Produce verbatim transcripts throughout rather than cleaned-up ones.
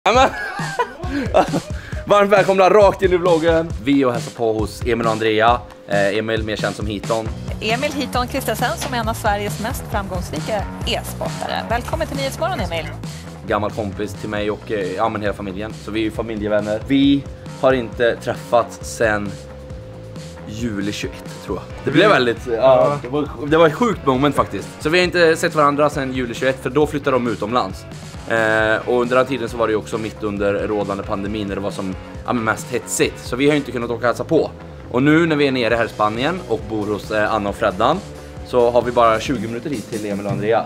Amen. Varmt välkomna rakt in i vloggen. Vi och hälsar på hos Emil och Andrea. eh, Emil mer känd som Hiton. Emil Hiton Kristensen som är en av Sveriges mest framgångsrika e-sportare. Välkommen till Nyhetsmorgon, Emil. Gammal kompis till mig och eh, ja, men hela familjen. Så vi är ju familjevänner. Vi har inte träffats sen juli tjugoett, tror jag. Det blev väldigt, ja, det var, det var ett sjukt moment faktiskt. Så vi har inte sett varandra sen juli tjugoett, för då flyttade de utomlands. Eh, och under den tiden så var det ju också mitt under rådande pandemin när det var som ja, mest hetsigt. Så vi har ju inte kunnat åka hälsa på. Och nu när vi är nere här i Spanien och bor hos eh, Anna och Freddan, så har vi bara tjugo minuter hit till Emil och Andrea.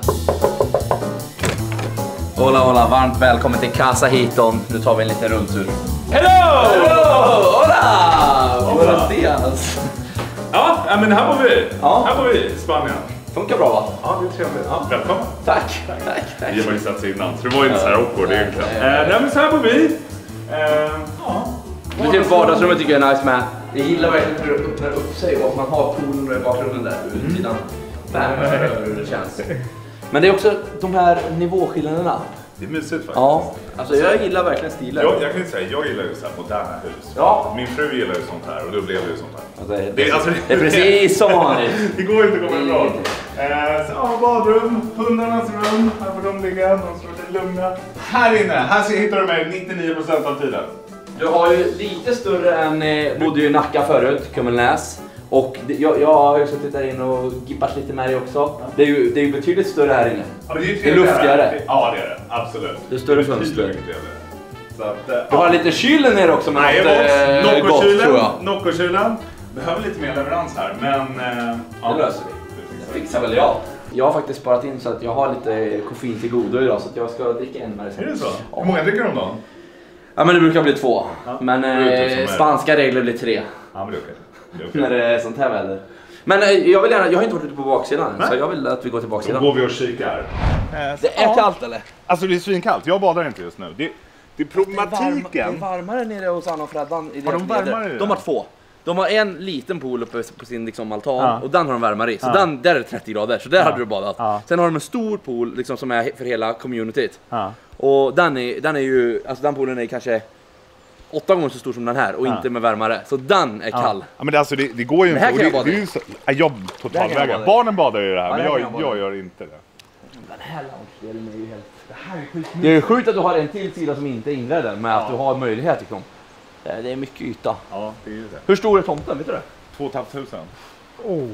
Hola, hola, varmt välkommen till Casa Hiton. Nu tar vi en liten rundtur. Hello! Hello! Hola! Buenos dias! Ja, men här bor vi. Ja. Här bor vi i Spanien. Funkar bra, va? Ja, det är trevligt. Ja, välkommen. Tack, tack, tack. Vi har ju sett sig innan, så det var ju inte så här awkward egentligen. Eh, nej, men så här bor vi. Eh, ja. Men typ vardagsrummet tycker jag är nice med. Jag gillar verkligen hur det öppnar upp sig och att man har poolen i bakgrunden där utsidan. Värme hur det känns. Men det är också de här nivåskillnaderna. Det är mysigt faktiskt. Ja, alltså jag gillar verkligen stilen. Jag, jag kan ju säga, jag gillar ju så här moderna hus. Ja. Min fru gillar ju sånt här och då blev det ju sånt här. Alltså, det, Det är alltså- det är precis som vanligt. Det går inte att komma ifrån. Eh, så ja, badrum, hundarnas rum. Här får de ligga, de står lite lugna. Här inne, här hittar du mig nittionio procent av tiden. Du har ju lite större än, eh, bodde ju i Nacka förut, Kummelnäs. Och det, jag, jag har ju suttit där inne och gippat lite med dig också. Det är ju, det är ju betydligt större här inne. Ja, det är ju det är luftigare. Ja, det är det. Absolut. Det är större fönster. Så att, eh, Du har lite kylen ner också med nej, något eh, gott, tror jag. Noccokylen. Behöver lite mer leverans här, men... Eh, ja. Det löser vi. Det fixar väl jag. Jag har faktiskt sparat in så att jag har lite koffein till godo idag, så att jag ska dricka en med det. Är det så? Ja. Hur många dricker du om dagen? Ja, men det brukar bli två. Ja. Men eh, spanska regler blir tre. Ja, men det är okej. Det är okej. När det är sånt här väder. Men eh, jag vill gärna, jag har inte varit ute på baksidan, Nej. så jag vill att vi går till Då baksidan. går vi och kikar. Det är kallt eller? Alltså det är svinkallt, jag badar inte just nu. Det, det är problematiken. Det är varmare nere hos Anna och Freddan i Har de deras varmare leder. i De det? har två. De har en liten pool uppe på sin liksom, altan, Ja. och den har de värmare i. Så Ja. den, där är det trettio grader, så där hade du badat. Ja. Sen har de en stor pool liksom, som är för hela communityt. Ja. Och den är, den är ju, alltså den poolen är kanske åtta gånger så stor som den här och Ja. inte med värmare. Så den är kall. Ja, men det, alltså, det, det går ju Men här inte. kan Och jag det, bada det är ju så, ja, jag Där kan jag totalvägar. bada i. Barnen badar ju i det här, Ja, men där kan jag, jag bada jag i. gör inte det. Den här loungedelen är ju helt... Det här är sjukt. Det är sjukt att du har en till sida som inte är inredd med att Ja. du har möjlighet liksom. Det är, det är mycket yta. Ja, det är ju det. Hur stor är tomten, vet du det? Två och ett halvt tusen. Oh.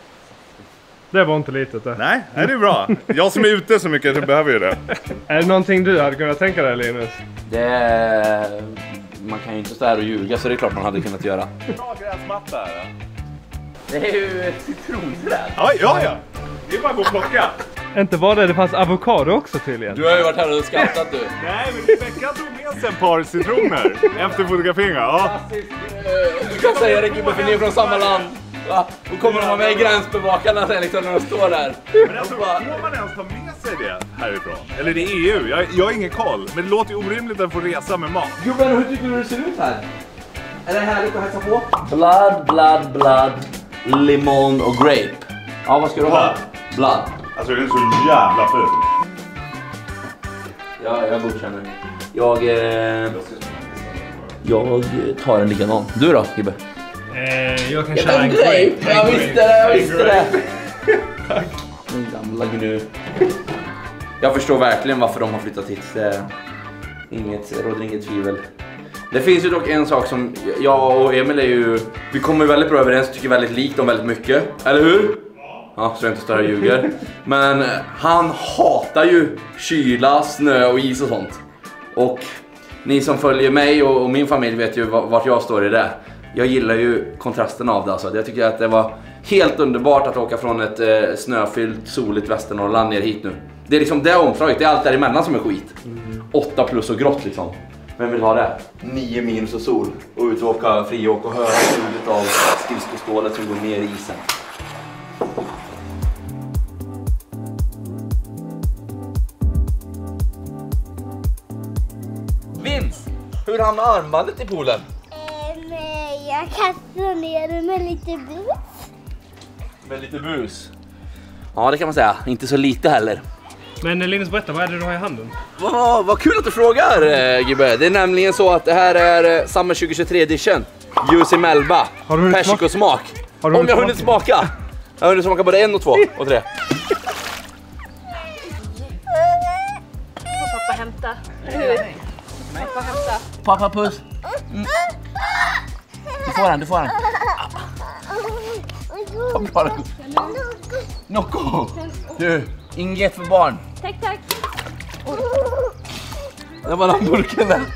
Det var inte litet det. Nej, nej, det är bra. Jag som är ute så mycket så behöver ju det. Är det någonting du hade kunnat tänka dig, Linus? Det är... Man kan ju inte stå här och ljuga, så det är klart man hade kunnat göra. Bra gräsmatta här. Det är ju ett citronsräd. Ja, ja, ja. Det är bara att gå och plocka. Inte var det, det fanns avokado också tydligen. Du har ju varit här och skrattat du. Nej, men Rebecka tog med sig ett par citroner efter fotograferingen. Ja. Du kan säga det, gubben, för ni är från samma land. Va? Och kommer de vara med i gränsbevakarna sen liksom när de står där. Men alltså, får man ens ta med sig det härifrån? Eller det är E U? Jag, jag har ingen koll. Men det låter ju orimligt att få resa med mat. Gubben, hur tycker du det ser ut här? Är det härligt att hälsa på? Blood, blood, blood, limon och grape. Ja, vad ska du ha? Blood. Alltså den är så jävla fin. Ja, jag godkänner. Jag, eh, jag tar en likadan. Du då, Gibbe? Eh, jag kan Ja, men grape! Jag visste det, jag visste det! Min gamla gnu. Jag förstår verkligen varför de har flyttat hit. Det är inget, det råder inget tvivel. Det finns ju dock en sak som jag och Emil är ju... Vi kommer ju väldigt bra överens, tycker väldigt likt om väldigt mycket. Eller hur? Ja, så jag inte står här och ljuger. Men han hatar ju kyla, snö och is och sånt. Och ni som följer mig och, och min familj vet ju vart jag står i det. Jag gillar ju kontrasten av det. Alltså. Jag tycker att det var helt underbart att åka från ett eh, snöfyllt, soligt Västernorrland ner hit nu. Det är liksom det omslaget, det är allt däremellan som är skit. Åtta plus och grått liksom. Vem vill ha det? Nio minus och sol. Och ut och åka friåk och höra ljudet av skridskostålet som går ner i isen. Vince! Hur hamnar armbandet i poolen? Um, jag kastar ner den med lite bus. Med lite bus. Ja, det kan man säga. Inte så lite heller. Men Linus, berätta, vad är det du har i handen? Vad, vad kul att du frågar, eh, Gibbe. Det är nämligen så att det här är eh, Summer tjugohundratjugotre edition. Juicy Melba. Har du hunnit persikosmak. Har du Om jag har hunnit smaka. Jag har hunnit smaka både en och två och tre. Pappa hämta. Hur? Pappa hämta. Pappa puss. Mm. Du får den, du får den. Pappa. Nocco. Du, inget för barn. Tack, tack. Det var den burken där.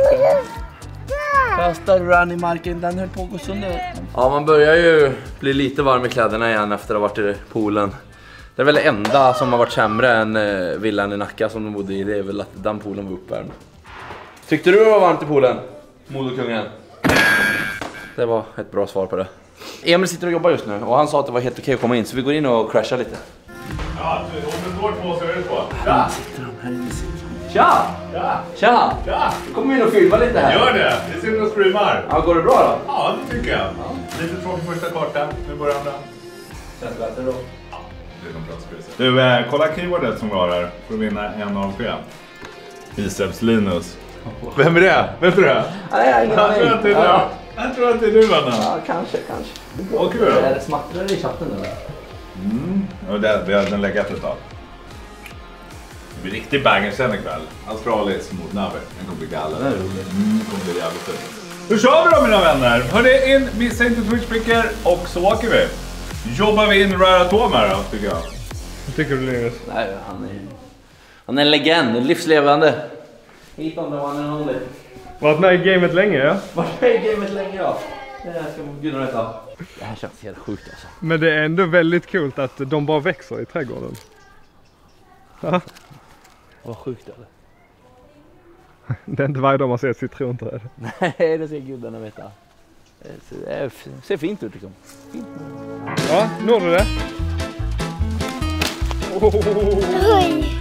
Kastar du den i marken, den höll på att gå sönder. Ja, man börjar ju bli lite varm i kläderna igen efter att ha varit i poolen. Det är väl det enda som har varit sämre än eh, villan i Nacka som de bodde i. Det är väl att den poolen var uppvärmd. Tyckte du det var varmt i poolen, Modokungen? Det var ett bra svar på det. Emil sitter och jobbar just nu och han sa att det var helt okej att komma in, så vi går in och crashar lite. Ja, om det står två så är det två. Ja, sitter de här inne. Tja! Ja! Tja! Ja! Du kommer in och filma lite här. Gör det! Det ser ut att streamar. Ja, går det bra då? Ja, det tycker jag. Ja. Lite tråkig första karta. Nu börjar andra. Känns bättre då. Ja, det är de bra spelare. Du, eh, kolla keywordet som vi har här för att vinna en A P. Biceps Linus. Vem är det? Vet du det? Nej, jag, jag tror att det är du. Ja. Jag tror att det är du, Anna. Ja, kanske, kanske. Vad kul. Är det smattrar i chatten eller? Mm. Och det, vi har den läggat ett tag. Det blir riktigt banger sen ikväll. Australisk mot Navi. Den kommer bli galen. Mm, det kommer bli jävligt fint. Då kör vi då, mina vänner. Hörni, in, missa inte Twitch-prickar och så åker vi. Jobbar vi in Röra Tom här då, tycker jag. Vad tycker du, Linus? Nej, han är, han är en legend, en livslevande. Hit on the one and only. Varit med i gamet länge, ja? Varit med i gamet länge, ja. Det här ska man gudarna veta. Det här känns helt sjukt alltså. Men det är ändå väldigt kul att de bara växer i trädgården. Ja. Vad sjukt eller? Det är inte varje dag man ser ett citronträd. Nej, det ser gudarna veta. Det ser, det ser fint ut liksom. Fint. Ja, når du det? Oh. Oj.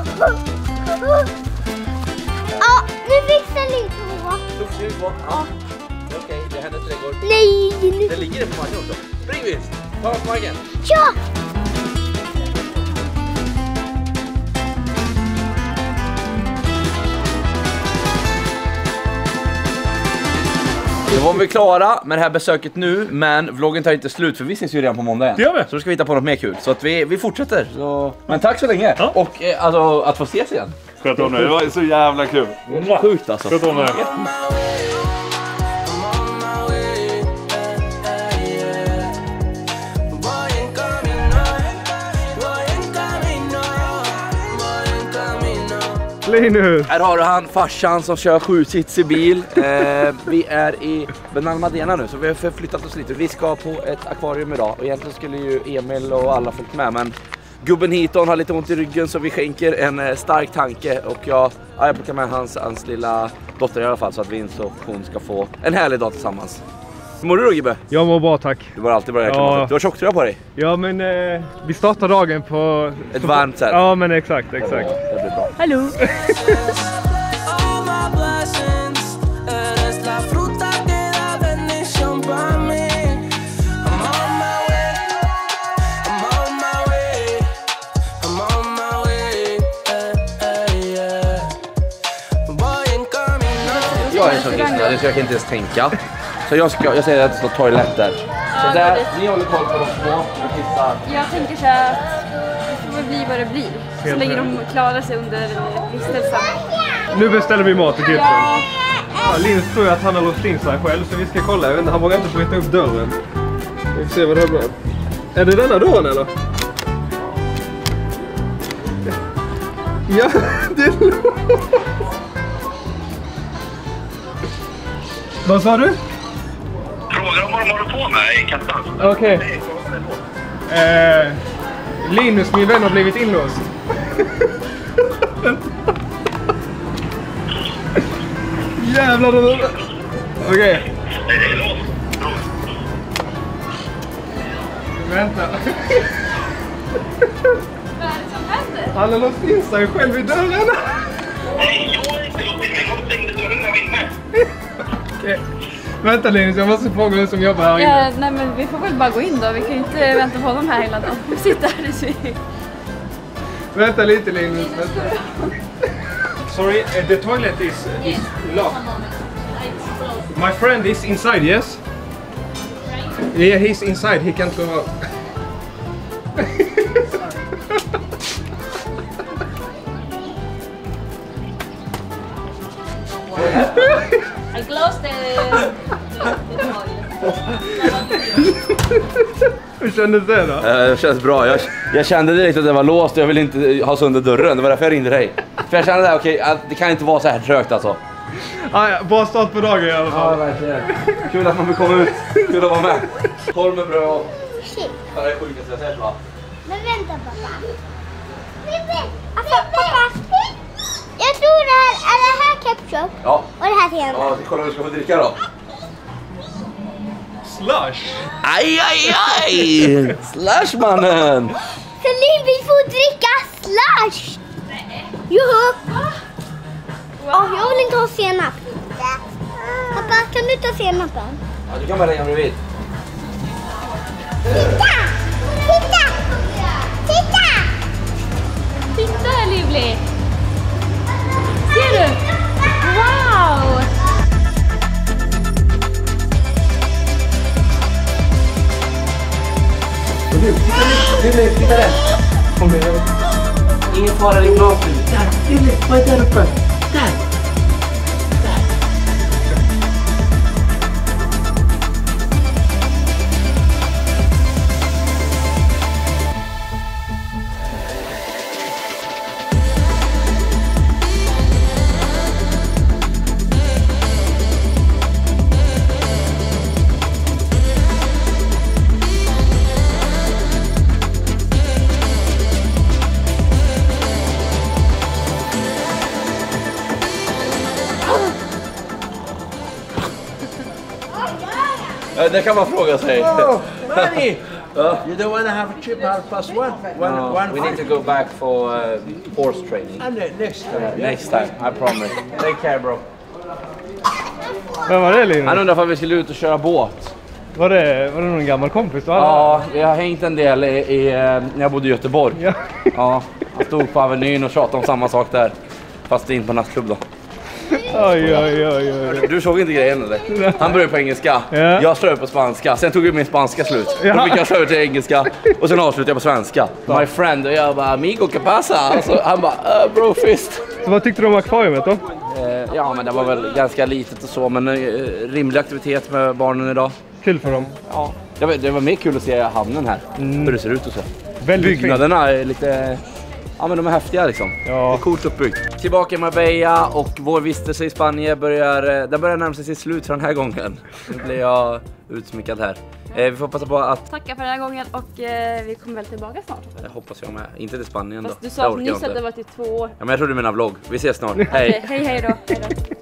Ja, nu fixar ni två. Luftljus på. Ja. Okej, det är hennes trädgård. Nej, nu. Det ligger det på marken också. Spring vinst! Ta på marken! Ja! Då var vi klara med det här besöket nu, men vloggen tar inte slut för vi ses ju redan på måndag igen. Det gör vi. Så då ska vi hitta på något mer kul. Så att vi, vi fortsätter. Så... Men tack så länge. Ja. Och eh, alltså, att få ses igen. Sköt om det, det var så jävla kul. Sjukt alltså. Sköt om det. Linus! Här har du han, farsan som kör sju sits i bil. Eh, vi är i Benalmadena nu, så vi har förflyttat oss lite. Vi ska på ett akvarium idag och egentligen skulle ju Emil och alla följt med, men gubben hiton har lite ont i ryggen så vi skänker en eh, stark tanke och jag, ja, jag plockar med hans, hans lilla dotter i alla fall så att Vince och hon ska få en härlig dag tillsammans. Hur mår du då, Gibbe? Jag mår bra, tack. Du var alltid bra i Ja. klimatet. Du har tjocktröja på dig. Ja, men eh, vi startar dagen på... Ett varmt sätt. Ja, men exakt, exakt. Det blir bra. Hallå! Jag är en sån kristen, så jag kan inte ens tänka. Så jag, ska, jag säger att det står toalett där. Så där, ni håller koll på de små och kissar. Jag tänker så här att det får väl bli vad det blir. Så Helt länge rätt. de klarar sig under vistelsen. Nu beställer vi mat till Gibson. Ja, Linus tror att han har låst in sig själv, så vi ska kolla. Jag vet inte, han vågar inte bryta upp dörren. Vi får se vad det här blir. Är det denna dörren eller? Ja, det är låst. Vad sa du? Frågar om vad de håller på med i kassan. Okej. Eh, Linus, min vän, har blivit inlåst. Jävlar. Okej. Okay. Nej, det är låst. Vänta. Vad är det som händer? Han har låst in sig själv i dörren. Nej, jag har inte låst in mig. Jag stängde dörren när jag var inne. Okej. Vänta Linus, jag måste fråga vem som jobbar här inne. Ja, nej men vi får väl bara gå in då. Vi kan ju inte vänta på honom här hela dagen. Vi sitter här i sig. Vänta lite Linus. Vänta. Sorry, uh, the toilet is, is locked. My friend is inside, yes? Yeah, he's inside. He can't go out. I closed the, the, the toilet. Hur kändes det då? Det känns bra. Jag, jag kände direkt att det var låst och jag ville inte ha sönder dörren. Det var därför jag ringde dig. För jag kände att okej, okay, det kan inte vara så här trögt alltså. Ah, ja, bra start på dagen i alla fall. Ja, verkligen. Kul att man vill komma ut. Kul att vara med. Håll med bra. Shit. Det är sjukaste jag sett va? Men vänta pappa. Alltså pappa. Jag tror det här, är det här ketchup? Ja. Och det här senare. Ja, kolla vad vi ska få dricka då. Slush! Aj, aj, aj! Slushmannen! Celine vill få dricka slush! Joho! Ja, jag vill inte ha senap. Pappa, kan du ta senapen? Ja, du kan bara lägga bredvid. Titta! Titta! Titta! Titta Livli! Ser du? Wow! Du, titta nu, titta där. Kom nu. Ingen fara, det är bra. Där, Lille, vad är där uppe? Där. Det kan man fråga sig. Oh, Manny! uh, You don't want to have a trip half past one? One, no, one we need to go back for uh, horse training. And uh, next time. Uh, next time, I promise. Take care bro. Vad var det Linus? Han undrar om vi skulle ut och köra båt. Var det, var det någon gammal kompis? Ja, vi har hängt en del i, i, när jag bodde i Göteborg. Ja. Ja, han stod på Avenyn och tjatade om samma sak där. Fast in på nattklubb då. Oj, oj, oj, oj. Du såg inte grejen eller? Han började på engelska, Ja. jag slår på spanska. Sen tog jag min spanska slut. Ja. Då fick jag slå över till engelska. Och sen avslutade jag på svenska. My friend, och jag bara, amigo, que pasa? Alltså, han bara, uh, bro fist. Så vad tyckte du om akvariet då? Eh, ja, men det var väl ganska litet och så. Men eh, rimlig aktivitet med barnen idag. Kul för dem. Ja. Det var, det var mer kul att se hamnen här. Mm. Hur det ser ut och så. Väldigt Byggnaderna är lite... Ja, men de är häftiga liksom. Ja. Det är coolt uppbyggt. Tillbaka i Marbella och vår vistelse i Spanien börjar, den börjar närma sig sitt slut för den här gången. Nu blir jag utsmyckad här. Eh, vi får passa på att... Tacka för den här gången och eh, vi kommer väl tillbaka snart. Jag hoppas jag med. Inte till Spanien Fast då. du sa nyss att det var till två år. Ja, men jag tror du menar vlogg. Vi ses snart. Hej. Okej, hej hej då. Hej då.